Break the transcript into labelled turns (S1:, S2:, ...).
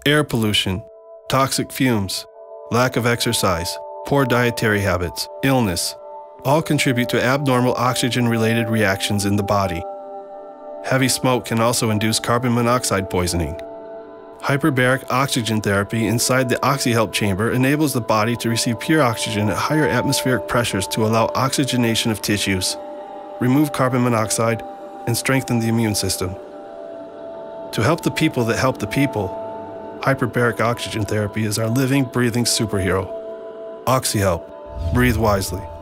S1: Air pollution, toxic fumes, lack of exercise, poor dietary habits, illness, all contribute to abnormal oxygen-related reactions in the body. Heavy smoke can also induce carbon monoxide poisoning. Hyperbaric oxygen therapy inside the OxyHelp chamber enables the body to receive pure oxygen at higher atmospheric pressures to allow oxygenation of tissues, remove carbon monoxide, and strengthen the immune system. To help the people that help the people, hyperbaric oxygen therapy is our living, breathing superhero. OxyHelp. Breathe wisely.